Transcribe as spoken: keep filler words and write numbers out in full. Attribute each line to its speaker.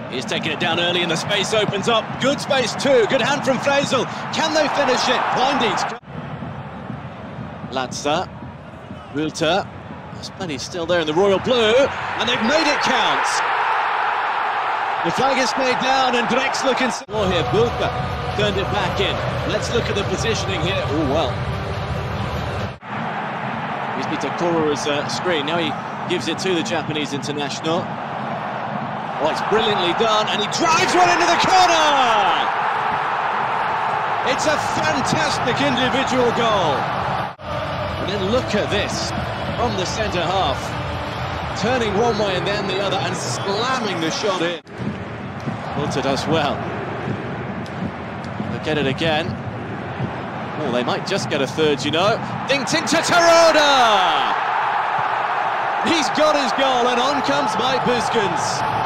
Speaker 1: He's taking it down early and the space opens up. Good space too. Good hand from Faisal. Can they finish it? Blindies. Latza. Rulter. There's plenty still there in the royal blue. And they've made it count. The flag is made down and Drexler can... More here. Bulka turned it back in. Let's look at the positioning here. Oh, well. Here's Itakura's uh, screen. Now he gives it to the Japanese international. Oh, it's brilliantly done, and he drives one into the corner! It's a fantastic individual goal. And then look at this, from the centre half. Turning one way and then the other, and slamming the shot in. Walter does well. They'll get it again. Oh, they might just get a third, you know. Dinked into Terodde! He's got his goal, and on comes Mike Biskens.